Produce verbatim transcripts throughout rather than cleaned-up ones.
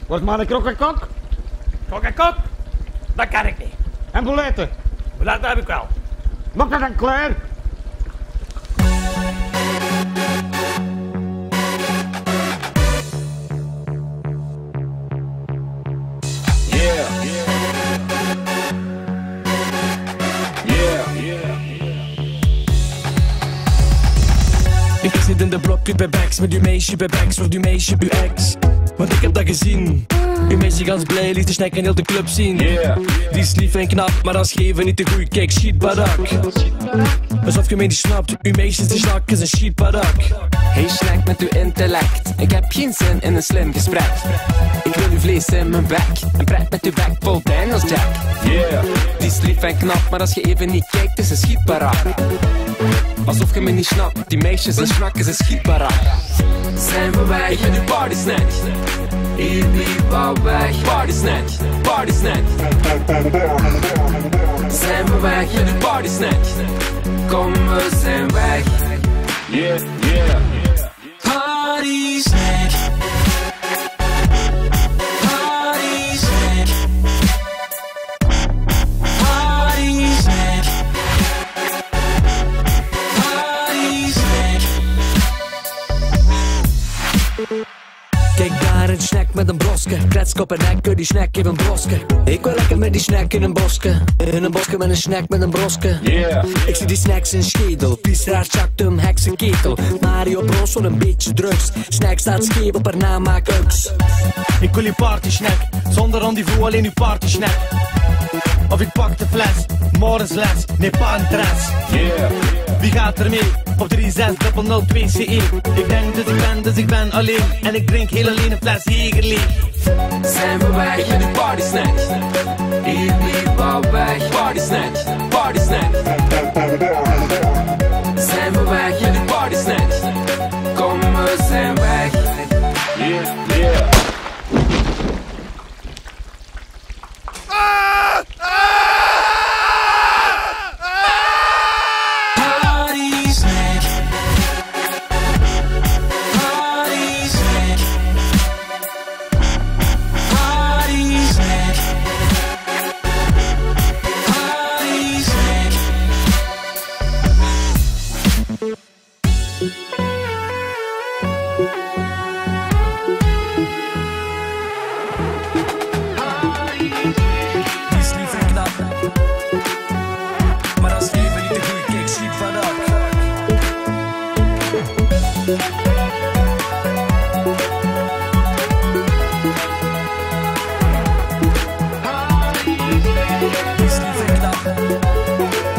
Was maar een krok en kok? Kok en kok? Dat kan ik niet. En bouletten? Bouletten heb ik wel. Maak dat dan klaar? Ik zit in de blok bij Bax met uw meisje bij Bax, wordt uw meisje uw ex. Want ik heb dat gezien. Uw meisje gans blij, liet de snack en heel de club zien. Yeah. Die is lief en knap, maar als geven niet te goed. Kijk, shit badak. Alsof je mij niet snapt, uw meisje is de slak, is een shit badak. Hey snack met uw intellect, ik heb geen zin in een slim gesprek. Ik wil uw vlees in mijn bek, en pret met uw bek vol Daniels Jack. Yeah. Die is lief en knap, maar als je even niet kijkt, is een schietbarak. Alsof je me niet snapt, die meisjes en snak is een schietbarak. Zijn we weg met uw party snack? Hier niet wou weg. Party snack, party snack. Zijn we weg met uw party snack? Kom, we zijn weg. Yeah, yeah. Party snack. Party snack. Party snack. Party snack. Kijk daar, een snack met een broske. Kletskop en nek, die snack heeft een broske. Ik wil lekker met die snack in een boske. In een boske met een snack met een broske. Yeah. Ik zie die snacks in schedel. Piesraar chakt hem, heksenketel. Mario Bros voor een beetje drugs. Snack staat scheef op haar naam, maak uks. Ik wil uw party snack, zonder rendezvous, alleen uw party snack. Of ik pak de fles, morgensles, nee pa een tres. Yeah. Wie gaat er mee? Op drie zes nul nul twee C E. Ik denk dus ik ben, dus ik ben alleen. En ik drink heel alleen een fles Hegerlee. Zijn we weg met uw party snack? Hier niet wou weg. Party snack, party snack. Zijn we weg met uw party snack? Kom, we zijn weg. Yeah, yeah.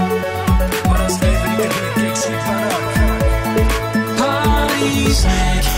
Party snack.